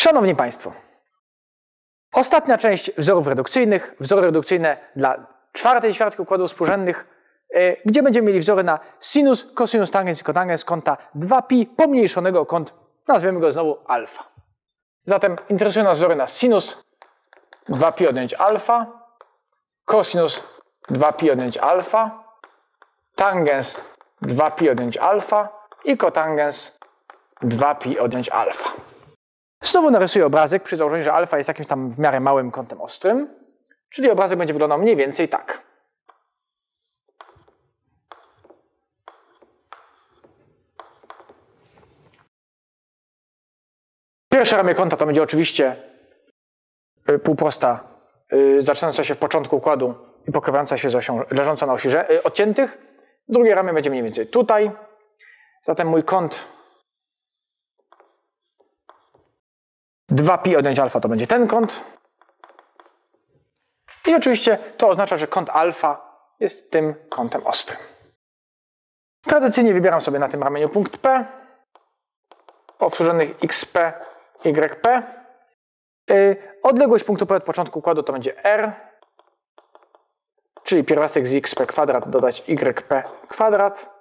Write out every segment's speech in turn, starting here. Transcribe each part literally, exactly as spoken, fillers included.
Szanowni Państwo, ostatnia część wzorów redukcyjnych, wzory redukcyjne dla czwartej ćwiartki układów współrzędnych, yy, gdzie będziemy mieli wzory na sinus, cosinus, tangens i kotangens kąta dwa pi pomniejszonego o kąt, nazwiemy go znowu alfa. Zatem interesują nas wzory na sinus dwa pi odjąć alfa, cosinus dwa pi odjąć alfa, tangens dwa pi odjąć alfa i kotangens dwa pi odjąć alfa. Znowu narysuję obrazek przy założeniu, że alfa jest jakimś tam w miarę małym kątem ostrym, czyli obrazek będzie wyglądał mniej więcej tak. Pierwsze ramię kąta to będzie oczywiście półprosta yy, zaczynająca się w początku układu i pokrywająca się z osią, leżąca na osi yy, odciętych. Drugie ramię będzie mniej więcej tutaj. Zatem mój kąt dwa pi odjąć alfa to będzie ten kąt. I oczywiście to oznacza, że kąt alfa jest tym kątem ostrym. Tradycyjnie wybieram sobie na tym ramieniu punkt P, obsłużonych xp, yp. Yy, odległość punktu P od początku układu to będzie r, czyli pierwiastek z xp kwadrat dodać yp kwadrat.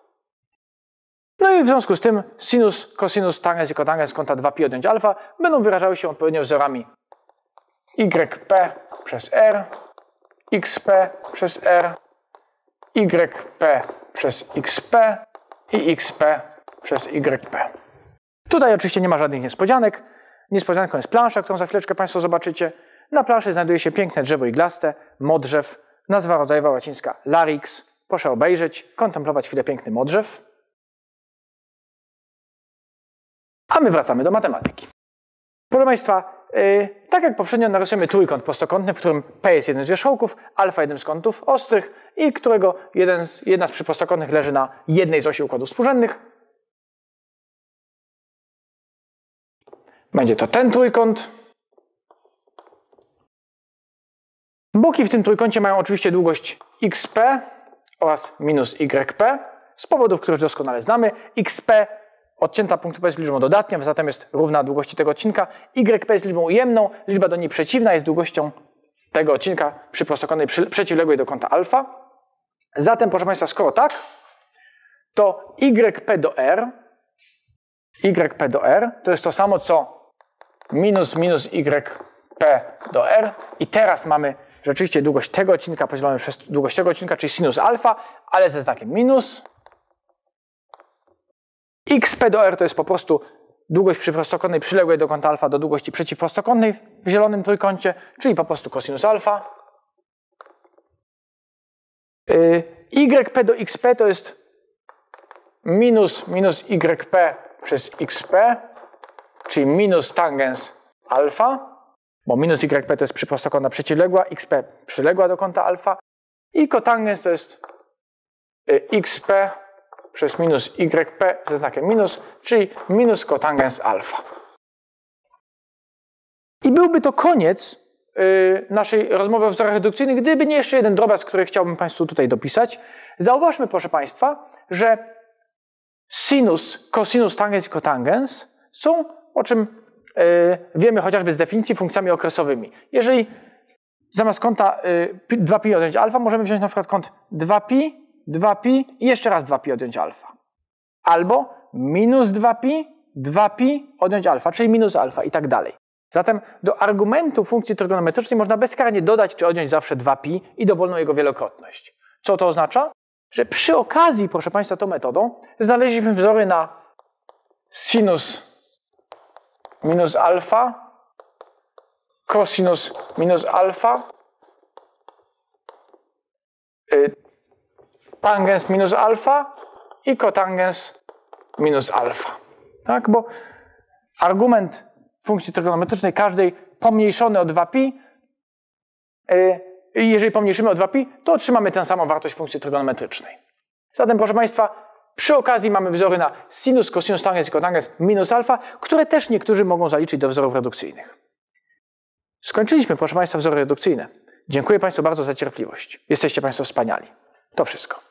No i w związku z tym sinus, cosinus, tangens i kotangens kąta dwa pi odjąć alfa będą wyrażały się odpowiednio wzorami yp przez r, xp przez r, yp przez xp i xp przez yp. Tutaj oczywiście nie ma żadnych niespodzianek. Niespodzianką jest plansza, którą za chwileczkę Państwo zobaczycie. Na planszy znajduje się piękne drzewo iglaste, modrzew, nazwa rodzajowa łacińska larix. Proszę obejrzeć, kontemplować chwilę piękny modrzew. A my wracamy do matematyki. Proszę Państwa, yy, tak jak poprzednio narysujemy trójkąt prostokątny, w którym P jest jednym z wierzchołków, alfa jednym z kątów ostrych i którego jeden z, jedna z przyprostokątnych leży na jednej z osi układów współrzędnych. Będzie to ten trójkąt. Boki w tym trójkącie mają oczywiście długość xp oraz minus yp z powodów, które już doskonale znamy. Xp odcięta punktu P jest liczbą dodatnią, zatem jest równa długości tego odcinka. Yp jest liczbą ujemną, liczba do niej przeciwna jest długością tego odcinka przyprostokątnej przeciwległej do kąta alfa. Zatem, proszę Państwa, skoro tak, to yp do r, yp do r to jest to samo co minus minus yp do r i teraz mamy rzeczywiście długość tego odcinka podzielone przez długość tego odcinka, czyli sinus alfa, ale ze znakiem minus. Xp do r to jest po prostu długość przyprostokątnej przyległej do kąta alfa do długości przeciwprostokątnej w zielonym trójkącie, czyli po prostu cosinus alfa. Yp do xp to jest minus minus yp przez xp, czyli minus tangens alfa, bo minus yp to jest przyprostokątna przeciwległa, xp przyległa do kąta alfa i kotangens to jest xp przez minus yp ze znakiem minus, czyli minus kotangens alfa. I byłby to koniec yy, naszej rozmowy o wzorach redukcyjnych, gdyby nie jeszcze jeden drobiazg, który chciałbym Państwu tutaj dopisać. Zauważmy, proszę Państwa, że sinus, cosinus, tangens i kotangens są, o czym yy, wiemy chociażby z definicji, funkcjami okresowymi. Jeżeli zamiast kąta yy, dwa pi odjąć alfa możemy wziąć na przykład kąt dwa pi, dwa pi i jeszcze raz dwa pi odjąć alfa. Albo minus dwa pi, dwa pi odjąć alfa, czyli minus alfa i tak dalej. Zatem do argumentu funkcji trygonometrycznej można bezkarnie dodać czy odjąć zawsze dwa pi i dowolną jego wielokrotność. Co to oznacza? Że przy okazji, proszę Państwa, tą metodą znaleźliśmy wzory na sinus minus alfa, cosinus minus alfa, y, tangens minus alfa i kotangens minus alfa. Tak, bo argument funkcji trygonometrycznej każdej pomniejszony o dwa pi, yy, jeżeli pomniejszymy o dwa pi, to otrzymamy tę samą wartość funkcji trygonometrycznej. Zatem, proszę Państwa, przy okazji mamy wzory na sinus, cosinus, tangens i kotangens minus alfa, które też niektórzy mogą zaliczyć do wzorów redukcyjnych. Skończyliśmy, proszę Państwa, wzory redukcyjne. Dziękuję Państwu bardzo za cierpliwość. Jesteście Państwo wspaniali. To wszystko.